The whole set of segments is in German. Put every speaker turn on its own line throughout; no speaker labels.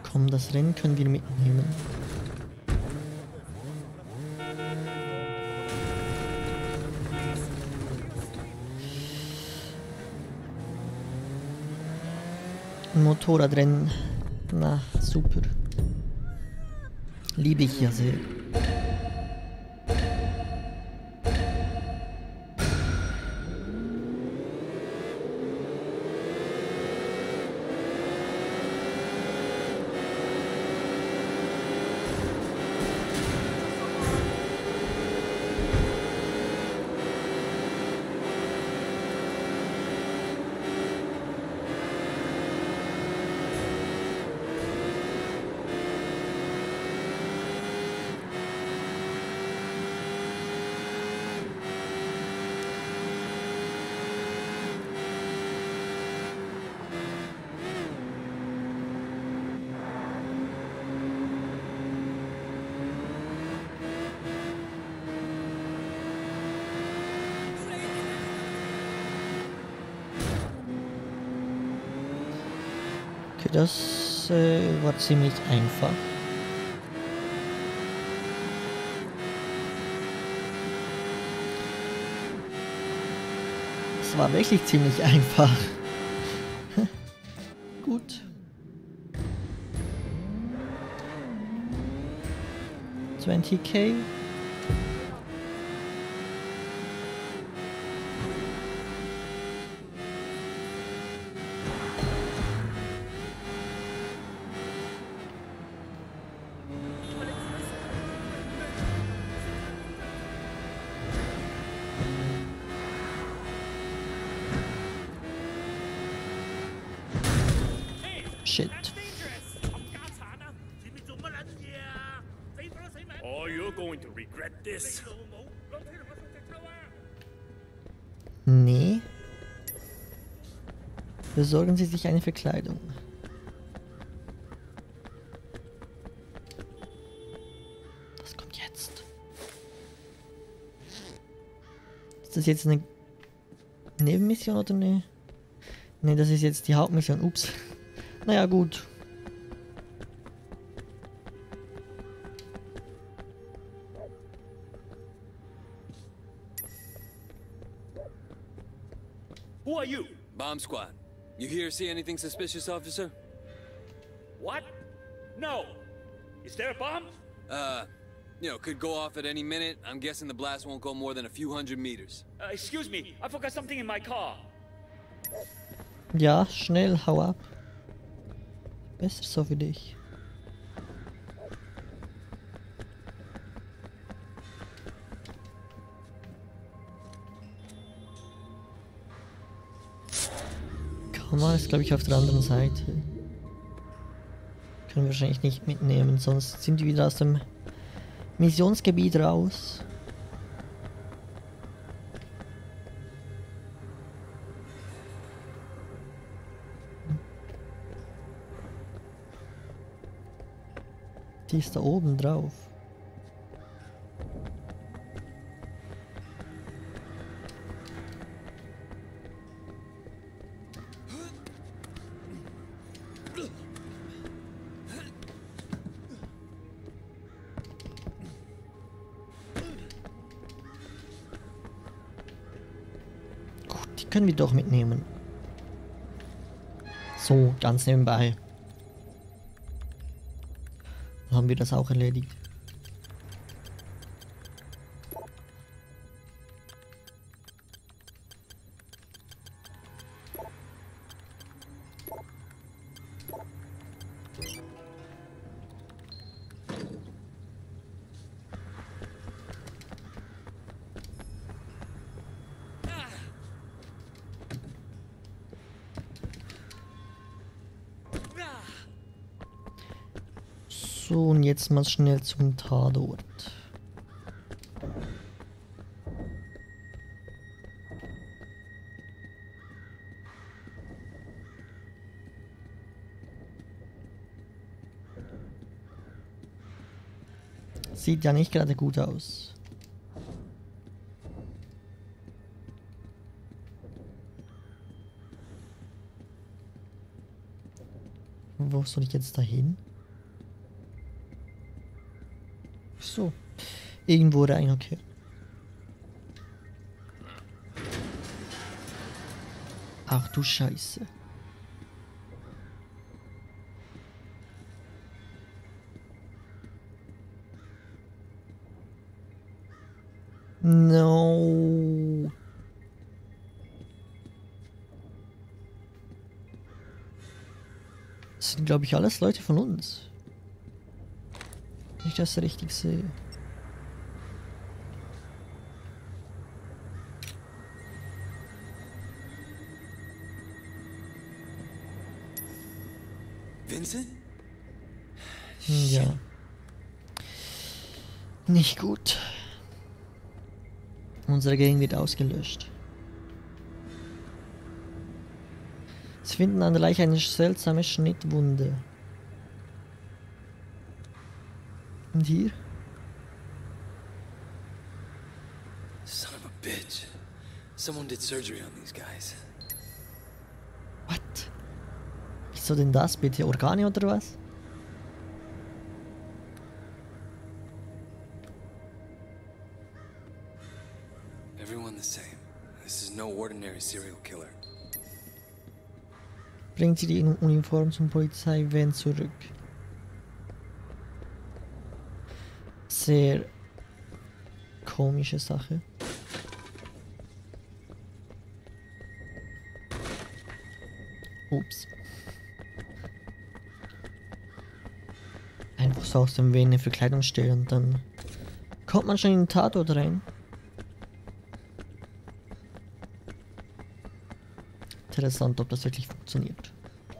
Komm, das Rennen können wir mitnehmen. Ein Motorradrennen. Na, super. Liebe ich ja sehr. Okay, das war ziemlich einfach. Es war wirklich ziemlich einfach. Gut. 20k. Shit.
Oh, you're going to regret this.
Nee. Besorgen Sie sich eine Verkleidung. Das kommt jetzt. Ist das jetzt eine Nebenmission oder ne? Ne, das ist jetzt die Hauptmission. Ups. Naja, gut.
Who are you?
Bomb squad. You here see anything suspicious, officer?
What? No. Is there a bomb?
Could go off at any minute. I'm guessing the blast won't go more than a few hundred meters.
Excuse me. I forgot something in my car.
Ja, schnell, hau ab. Besser so für dich. Kamera ist, glaube ich, auf der anderen Seite. Können wir wahrscheinlich nicht mitnehmen, sonst sind wir wieder aus dem Missionsgebiet raus. Die ist da oben drauf. Gut, die können wir doch mitnehmen. So, ganz nebenbei. Haben wir das auch erledigt. So, und jetzt mal schnell zum Tatort. Sieht ja nicht gerade gut aus. Wo soll ich jetzt dahin? so. Irgendwo rein, okay. Ach du Scheiße. No. Das sind, glaube ich, alles Leute von uns. Wenn ich das richtig sehe.
Vincent?
Ja. Nicht gut. Unsere Gang wird ausgelöscht. Sie finden an der Leiche eine seltsame Schnittwunde. Und hier?
Son of a bitch. Someone did surgery on these guys.
What? Wieso denn das bitte? Organe oder was?
Everyone the same. This is no ordinary serial killer.
Bringen Sie die Uniform zum Polizeivan zurück. Sehr komische Sache. Ups. Einfach so aus dem Van eine Verkleidung stellen und dann kommt man schon in den Tatort rein. Interessant, ob das wirklich funktioniert.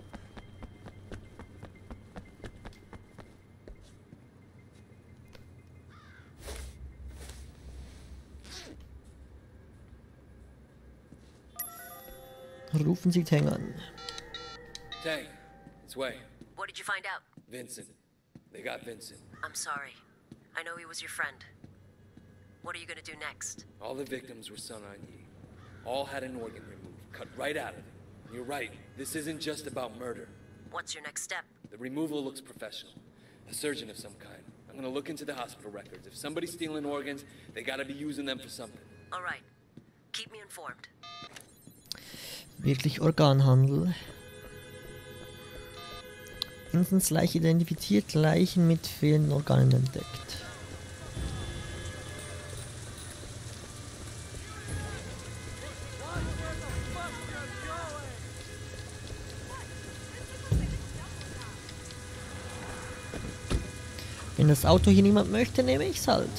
Rufen Sie Tang an.
Tang, it's Wei.
What did you find out?
Vincent. They got Vincent.
I'm sorry. I know he was your friend. What are you gonna do next?
All the victims were Sun On Yee. All had an organ removed, cut right out of it. And you're right, this isn't just about murder.
What's your next step?
The removal looks professional. A surgeon of some kind. I'm gonna look into the hospital records. If somebody's stealing organs, they gotta be using them for something.
All right. Keep me informed.
Wirklich Organhandel. Vincents Leiche identifiziert, Leichen mit fehlenden Organen entdeckt. Wenn das Auto hier niemand möchte, nehme ich's halt.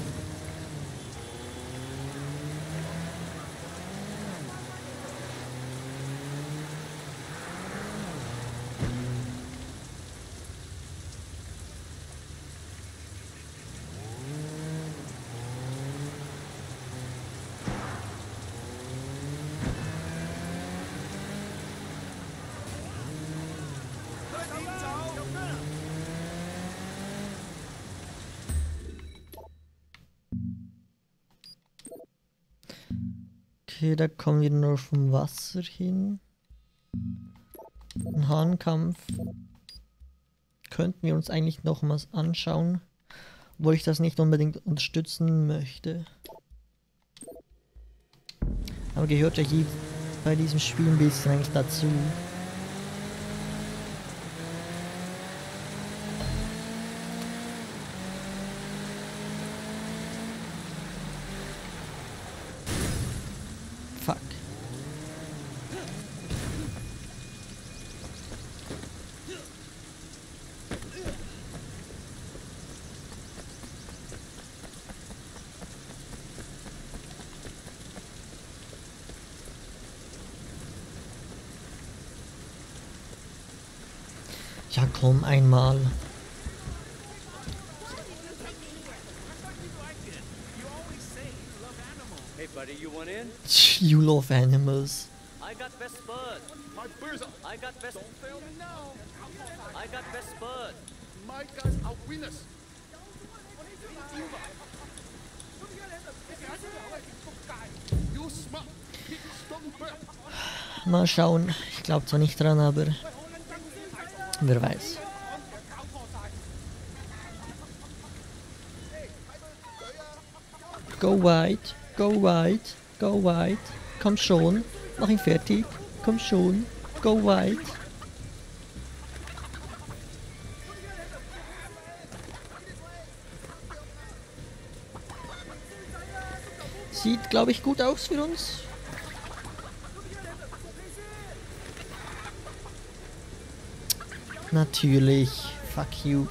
Okay, da kommen wir nur vom Wasser hin. Ein Hahnkampf. Könnten wir uns eigentlich nochmals anschauen, obwohl ich das nicht unbedingt unterstützen möchte. Aber gehört ja hier bei diesem Spiel ein bisschen eigentlich dazu. Fuck. Ja, komm einmal.
Hey, buddy, you want in?
You love animals.
I got best bud.
My bears are.
I got best.
Don't fail me now.
I got best bud.
My guys are winners. You smart. Don't fail.
Mal schauen. Ich glaube zwar nicht dran, aber wer weiß. Go wide, go wide, go wide. Komm schon, mach ihn fertig. Komm schon, go wide. Sieht, glaube ich, gut aus für uns. Natürlich. Fuck you.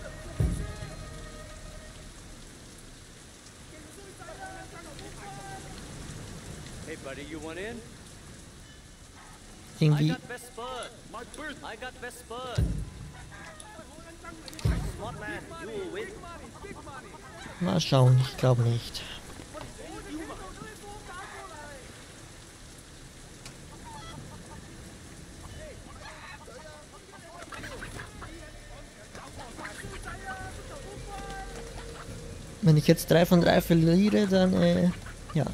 Hey, buddy, you want in?
Irgendwie.
best bud.
My bird.
I got best bud. Smart man, you will win.
Mal schauen, ich glaube nicht. Wenn ich jetzt 3 von 3 verliere, dann ja.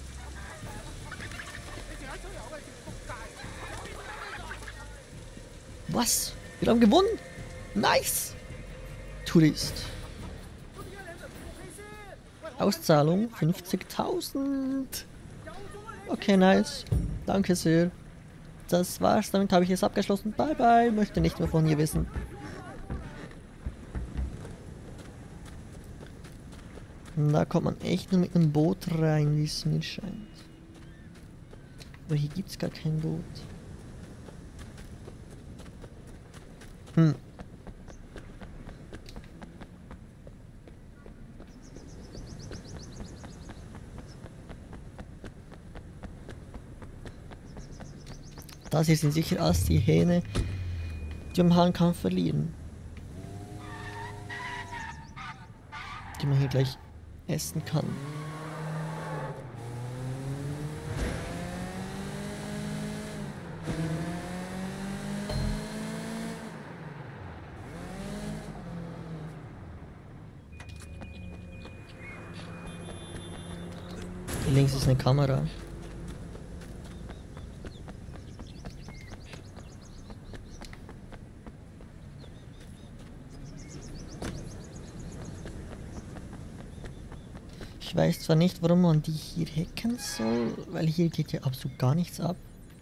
Was? Wir haben gewonnen? Nice! Tourist. Auszahlung 50.000. Okay, nice. Danke sehr. Das war's, damit habe ich es abgeschlossen. Bye bye, möchte nicht mehr von hier wissen. Da kommt man echt nur mit einem Boot rein, wie es mir scheint. Aber hier gibt's gar kein Boot. Hm. Das hier sind sicher alles die Hähne, die am Hahnkampf verlieren. Die man hier gleich essen kann. Hier links ist eine Kamera. Ich weiß zwar nicht, warum man die hier hacken soll, weil hier geht ja absolut gar nichts ab.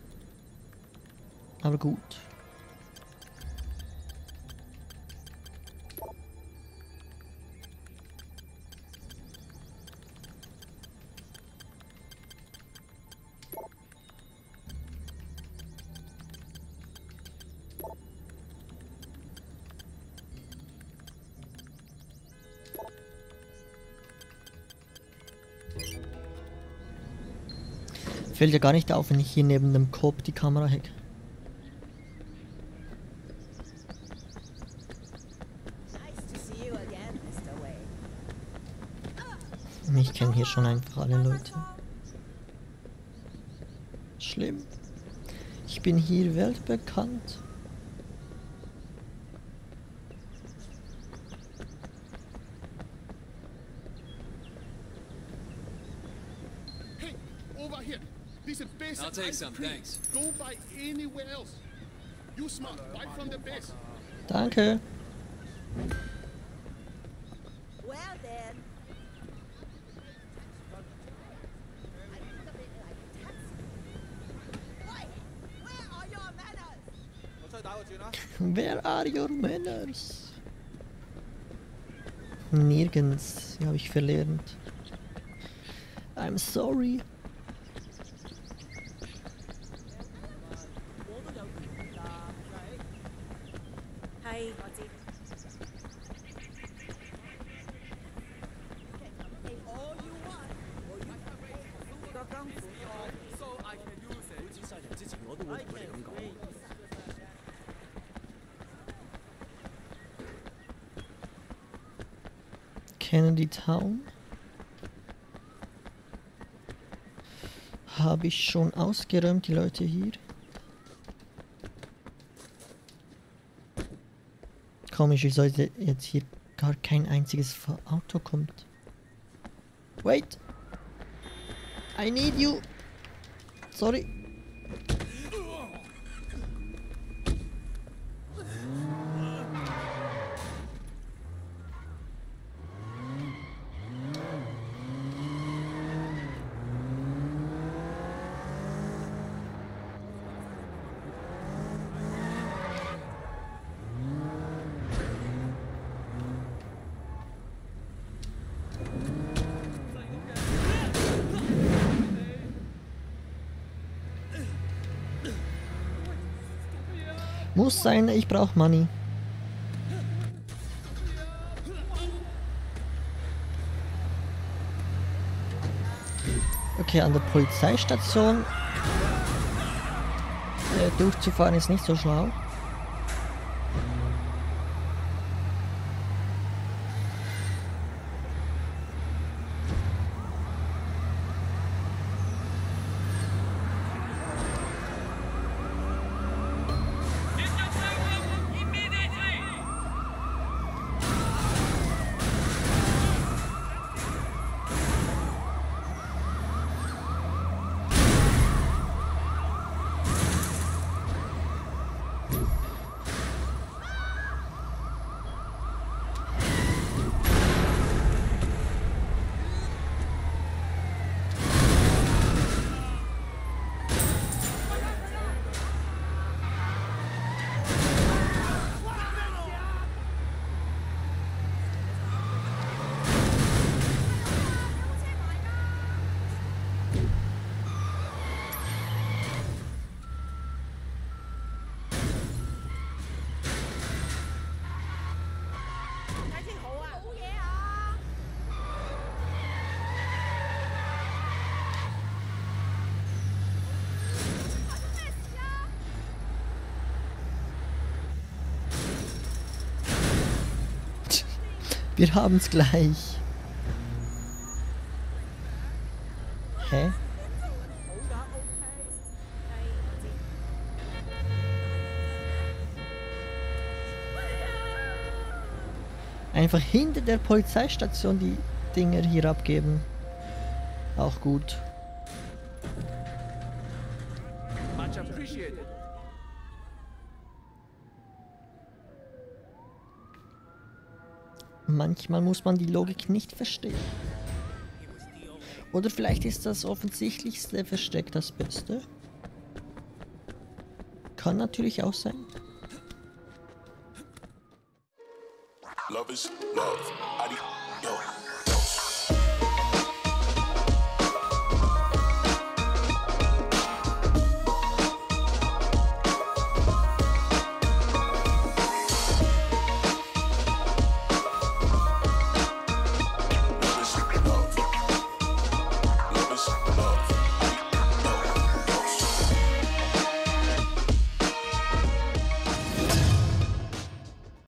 Aber gut. Fällt ja gar nicht auf, wenn ich hier neben dem Korb die Kamera hack. Ich kenne hier schon einfach alle Leute. Schlimm. Ich bin hier weltbekannt.
Hey, over here. There's a base.
I'll take
ice
some,
cream.
thanks.
Go buy anywhere else. You smart. Buy from the base.
Danke.
Well then. Where are your manners?
Where are your manners? Nirgends. Die habe ich verlernt. I'm sorry.
Hi.
Kennedy Town. Habe ich schon ausgeräumt, die Leute hier. Komisch, wie sollte jetzt hier gar kein einziges Auto kommt. Wait! I need you! Sorry. Muss sein, ich brauche Money. Okay, an der Polizeistation durchzufahren ist nicht so schlau. Wir haben's gleich. Hä? Einfach hinter der Polizeistation die Dinger hier abgeben. Auch gut.
Much appreciated.
Manchmal muss man die Logik nicht verstehen. Oder vielleicht ist das offensichtlichste Versteck das Beste. Kann natürlich auch sein.
Love is love. Yo.